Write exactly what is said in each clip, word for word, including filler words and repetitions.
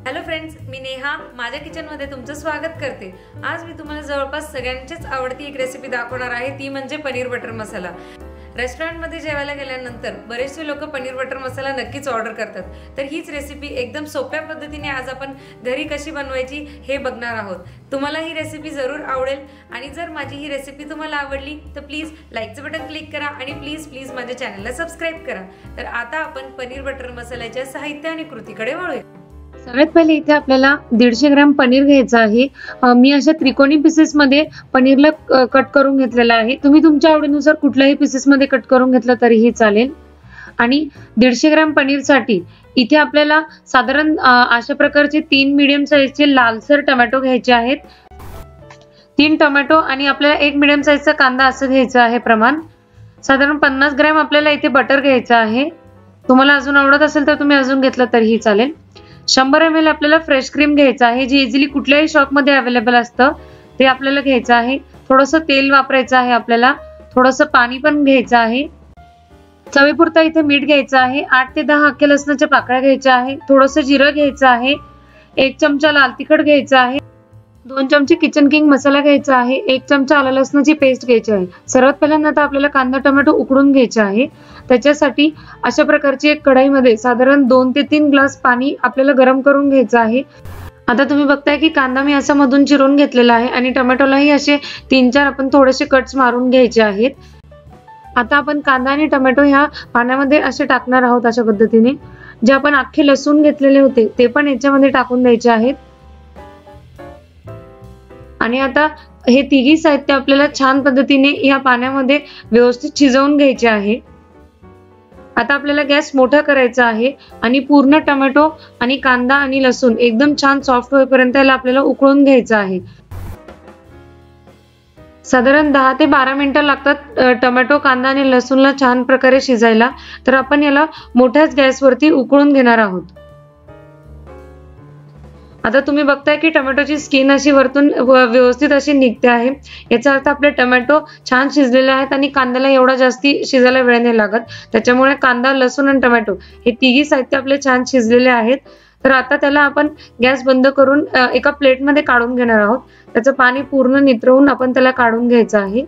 Hello friends, मी नेहा माझ्या किचनमध्ये तुमचं स्वागत करते। आज मी तुम्हाला जवळपास सगळ्यांचीच आवडती एक रेसिपी दाखवणार आहे, ती म्हणजे पनीर बटर मसाला। रेस्टॉरंटमध्ये जेवायला गेल्यानंतर बरेचसे लोक पनीर बटर मसाला नक्कीच ऑर्डर करतात, तर हीच रेसिपी एकदम सोप्या पद्धतीने आज आपण घरी कशी बनवायची हे बघणार आहोत। तुम्हाला ही रेसिपी जरूर आवडेल आणि जर माझी ही रेसिपी तुम्हाला आवडली तर प्लीज लाईकचं बटन क्लिक करा आणि प्लीज प्लीज माझ्या चॅनलला सबस्क्राइब करा। तर आता आपण पनीर बटर मसाल्याच्या साहित्य आणि कृतीकडे वळूया। सगळ्यात पहिले इथे आपल्याला दीडशे ग्रॅम पनीर घ्यायचं आहे। मी अशा त्रिकोणी पीसेस मध्ये पनीरला कट करून घेतलेला आहे। तुम्ही तुमच्या आवडीनुसार कुठल्याही पीसेस मध्ये कट करून घेतलं तरीही चालेल। आणि दीडशे ग्रॅम पनीर साठी इथे आपल्याला साधारण अशा प्रकारचे तीन मीडियम साइजचे लालसर टोमॅटो घ्यायचे आहेत। तीन टोमॅटो आणि आपल्याला एक मीडियम साइजचा कांदा असं घ्यायचं आहे प्रमाण। साधारण पन्नास ग्रॅम आपल्याला इथे बटर घ्यायचं आहे। तुम्हाला अजून आवडत असेल तर तुम्ही अजून घेतलं तरीही चालेल। शंभर एम एल आपल्याला फ्रेश क्रीम घ्यायचं आहे, जे इझिली कुठल्याही शॉप मध्ये अवेलेबल असतं, ते आपल्याला घ्यायचं आहे। थोडंसं तेल वापरायचं आहे आपल्याला, थोडंसं पाणी पण घ्यायचं आहे। चवीपुरता इथे मीठ घ्यायचं आहे। आठ ते दहा अख्ख्या लसणाच्या पाकळ्या घ्यायच्या आहे। थोडंसं जिरं घ्यायचं आहे। एक चमचा लाल तिखट घ्यायचं आहे। दोन चमचे किचन किंग मसाला घ्यायचा आहे। एक चमचा आलं लसणाची पेस्ट घ्यायची आहे। सर्वात पहिल्यांदा आता आपल्याला कांदा टोमॅटो उकडून घ्यायचे आहे। त्याच्यासाठी अशा प्रकारची एक कढईमध्ये साधारण दोन ते तीन ग्लास पाणी आपल्याला गरम करून घ्यायचं आहे। आता तुम्ही बघताय की कांदा मी असा मधून चिरून घेतलेला आहे आणि टोमॅटोलाही असे तीन चार आपण थोडेसे कट्स मारून घ्यायचे आहेत। आता आपण कांदा आणि टोमॅटो ह्या पाण्यामध्ये असे टाकणार आहोत। अशा पद्धतीने जे आपण अख्खे लसूण घेतलेले होते ते पण याच्यामध्ये टाकून द्यायचे आहेत। आणि आता हे तिघी साहित्य आपल्याला छान पद्धतीने या पाण्यामध्ये व्यवस्थित शिजवून घ्यायचे आहे। आता आपल्याला गॅस मोठा करायचा आहे आणि पूर्ण टोमॅटो आणि कांदा आणि लसूण एकदम छान सॉफ्ट होईपर्यंत याला आपल्याला उकळून घ्यायचं आहे। साधारण दहा ते बारा मिनिटं लागतात टोमॅटो कांदा आणि लसूणला छान प्रकारे शिजायला, तर आपण याला मोठ्याच गॅसवरती उकळून घेणार आहोत। आता तुम्ही बघताय की टोमॅटोची स्किन अशी वरतून व्यवस्थित अशी निघते आहे, याचा अर्थ आपले टोमॅटो छान शिजलेले आहेत आणि कांद्याला एवढा जास्ती शिजायला वेळ नाही लागत। त्याच्यामुळे कांदा लसूण आणि टोमॅटो हे तिघी साहित्य आपले छान शिजलेले आहेत। तर आता त्याला आपण गॅस बंद करून एका प्लेट मध्ये काढून घेणार आहोत। त्याचं पाणी पूर्ण नितरवून आपण त्याला काढून घ्यायचं आहे।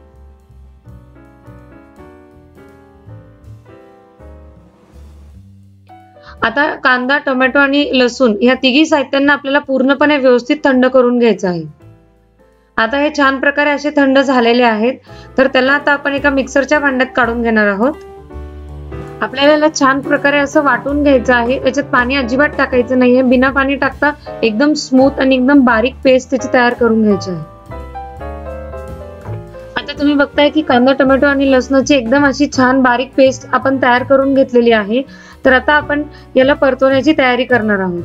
आता कांदा टोमॅटो आणि लसूण या तिघी साहित्यांना आपल्याला पूर्णपणे व्यवस्थित थंड करून घ्यायचं आहे। आता हे छान प्रकारे असे थंड झालेले आहेत, तर त्याला आता आपण एका मिक्सरच्या भांड्यात काढून घेणार आहोत। आपल्याला याला छान प्रकारे असं वाटून घ्यायचं आहे। याच्यात पाणी अजिबात टाकायचं नाहीये, बिना पाणी टाकता एकदम स्मूथ आणि एकदम बारीक पेस्ट त्याची तयार करून घ्यायची आहे। आता तुम्ही बघताय की कांदा टोमॅटो आणि लसणाची एकदम अशी छान बारीक पेस्ट आपण तयार करून घेतलेली आहे। तर आता आपण याला परतवण्याची तयारी करणार आहोत।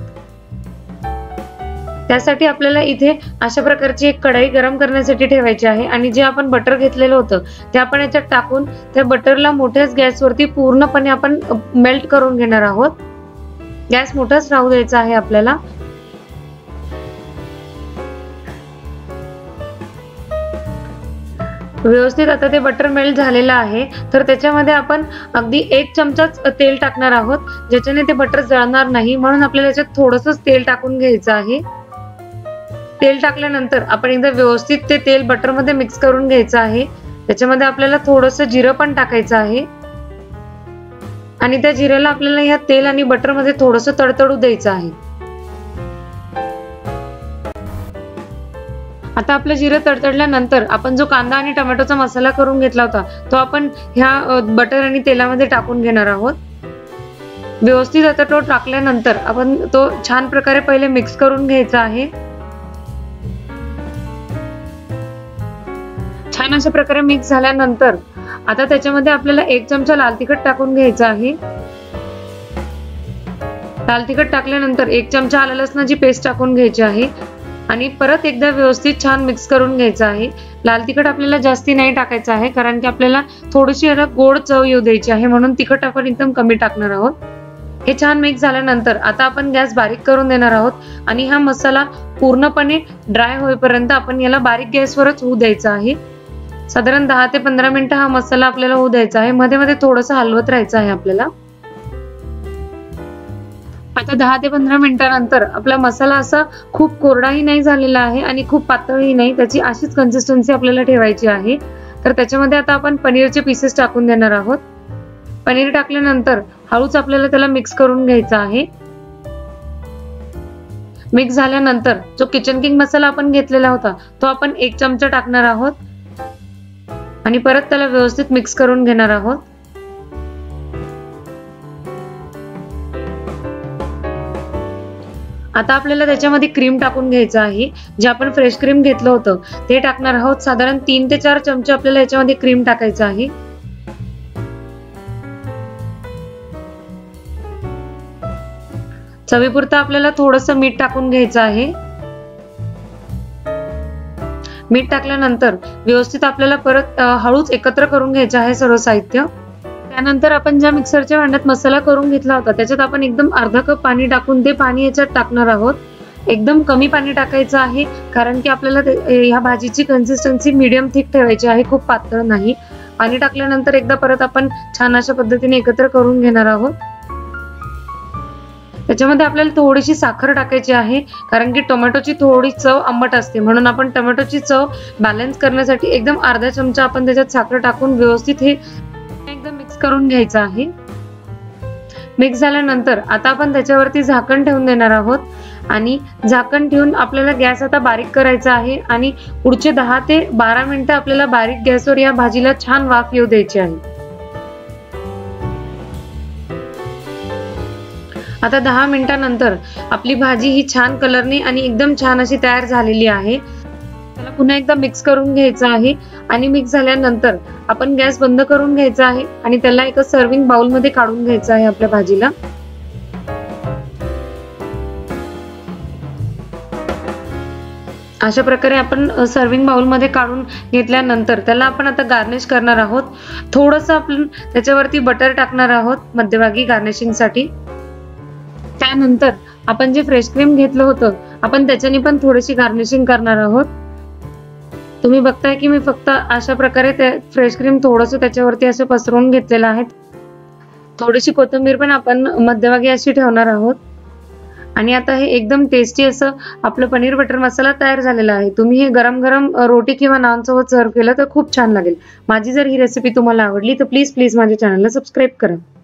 त्यासाठी आपल्याला इथे अशा प्रकारची एक कढई गरम करण्यासाठी ठेवायची आहे आणि जे आपण बटर घेतलेलं होतं ते आपण याच्यात टाकून त्या बटरला मोठ्याच गॅसवरती पूर्णपणे आपण मेल्ट करून घेणार आहोत। गॅस मोठाच राहू द्यायचा आहे आपल्याला। व्यवस्थित आता ते बटर मेल्ट झालेलं आहे, तर त्याच्यामध्ये आपण अगदी एक चमचाच तेल टाकणार आहोत, ज्याच्याने ते बटर जळणार नाही, म्हणून आपल्याला याच्यात थोडंसं तेल टाकून घ्यायचं आहे। तेल टाकल्यानंतर आपण एकदा व्यवस्थित ते तेल बटर मध्ये मिक्स करून घ्यायचं आहे। त्याच्यामध्ये आपल्याला थोडंसं जिरं पण टाकायचं आहे आणि त्या जिऱ्याला आपल्याला या तेल आणि बटर मध्ये थोडंसं तडतडू द्यायचं आहे। आता आपलं जिरं तडतडल्यानंतर आपण जो कांदा आणि टोमॅटोचा मसाला करून घेतला होता तो आपण ह्या बटर आणि तेलामध्ये टाकून घेणार आहोत। व्यवस्थित आता तो टाकल्यानंतर आपण तो छान प्रकारे पहिले मिक्स करून घ्यायचा आहे। छान अशा प्रकारे मिक्स झाल्यानंतर आता त्याच्यामध्ये आपल्याला एक चमचा लाल तिखट टाकून घ्यायचं आहे। लाल तिखट टाकल्यानंतर एक चमचा आलं लसणाची पेस्ट टाकून घ्यायची आहे आणि परत एकदा व्यवस्थित छान मिक्स करून घ्यायचं आहे। लाल तिखट आपल्याला जास्ती नाही टाकायचं आहे, कारण की आपल्याला थोडीशी याला गोड चव येऊ द्यायची आहे, म्हणून तिखट आपण एकदम कमी टाकणार आहोत। हे छान मिक्स झाल्यानंतर आता आपण गॅस बारीक करून देणार आहोत आणि हा मसाला पूर्णपणे ड्राय होईपर्यंत आपण याला बारीक गॅसवरच होऊ द्यायचा आहे। साधारण दहा ते पंधरा मिनिटं हा मसाला आपल्याला होऊ द्यायचा आहे। मध्ये मध्ये थोडंसं हलवत राहायचं आहे आपल्याला। आता दहा ते पंधरा मिनिटांनंतर आपला मसाला असा खूप कोरडाही नाही झालेला आहे आणि खूप पातळही नाही, त्याची अशीच कन्सिस्टन्सी आपल्याला ठेवायची आहे। तर त्याच्यामध्ये आता आपण पनीरचे पीसेस टाकून देणार आहोत। पनीर टाकल्यानंतर हळूच आपल्याला त्याला मिक्स करून घ्यायचा आहे। मिक्स झाल्यानंतर जो किचन किंग मसाला आपण घेतलेला होता तो आपण एक चमचा टाकणार आहोत आणि परत त्याला व्यवस्थित मिक्स करून घेणार आहोत। आता आपल्याला त्याच्यामध्ये क्रीम टाकून घ्यायचं आहे। जे आपण फ्रेश क्रीम घेतलं होतं ते टाकणार आहोत। साधारण तीन ते चार चमचे आपल्याला याच्यामध्ये क्रीम टाकायचं आहे। चवीपुरतं आपल्याला थोडंसं मीठ टाकून घ्यायचं आहे। मीठ टाकल्यानंतर व्यवस्थित आपल्याला परत हळूच एकत्र करून घ्यायचं आहे सर्व साहित्य। त्यानंतर आपण ज्या मिक्सरच्या भांड्यात मसाला करून घेतला होता त्याच्यात आपण एकदम अर्धा कप पाणी टाकून ते पाणी याच्यात टाकणार आहोत। एकदम कमी पाणी टाकायचं आहे, कारण की आपल्याला ह्या भाजीची कन्सिस्टन्सी मीडियम थिक ठेवायची आहे, खूप पातळ नाही। पाणी टाकल्यानंतर एकदा परत आपण छान अशा पद्धतीने एकत्र करून घेणार आहोत। त्याच्यामध्ये आपल्याला थोडीशी साखर टाकायची आहे, कारण की टोमॅटोची थोडी चव आंबट असते, म्हणून आपण टोमॅटोची चव बॅलन्स करण्यासाठी एकदम अर्धा चमचा आपण त्याच्यात साखर टाकून व्यवस्थित हे एकदम मिक्स करून घ्यायचं आहे। मिक्स झाल्यानंतर आता आपण त्याच्यावरती झाकण ठेवून देणार आहोत आणि झाकण ठेवून आपल्याला गॅस आता बारीक करायचा आहे आणि पुढचे दहा ते बारा मिनिटं आपल्याला बारीक गॅसवर या भाजीला छान वाफ येऊ द्यायची आहे। आता दहा मिनिटांनंतर आपली भाजी ही छान कलरनी आणि एकदम छान अशी तयार झालेली आहे। त्याला पुन्हा एकदा मिक्स करून घ्यायचं आहे आणि मिक्स झाल्यानंतर आपण गॅस बंद करून घ्यायचा आहे आणि त्याला एका सर्विंग बाउल मध्ये काढून घ्यायचं आहे आपल्या भाजीला। अशा प्रकारे आपण सर्विंग बाउल मध्ये काढून घेतल्यानंतर त्याला आपण आता गार्निश करणार आहोत। थोडंसं आपण त्याच्यावरती बटर टाकणार आहोत मध्यभागी गार्निशिंग साठी। त्यानंतर आपण जे फ्रेश क्रीम घेतलं होतं आपण त्याच्याने पण थोडीशी गार्निशिंग करणार आहोत। तुम्ही बघताय की मी फक्त अशा प्रकारे ते फ्रेश क्रीम थोडंसं त्याच्यावरती असं पसरवून घेतलेलं आहे। थोडीशी कोथिंबीर पण आपण मध्यभागी अशी ठेवणार आहोत आणि आता हे एकदम टेस्टी असं आपलं पनीर बटर मसाला तयार झालेला आहे। तुम्ही हे गरम गरम रोटी किंवा नान सोबत सर्व केलं तर खूप छान लागेल। माझी जर ही रेसिपी तुम्हाला आवडली तर प्लीज प्लीज माझ्या चॅनलला सबस्क्राईब करा।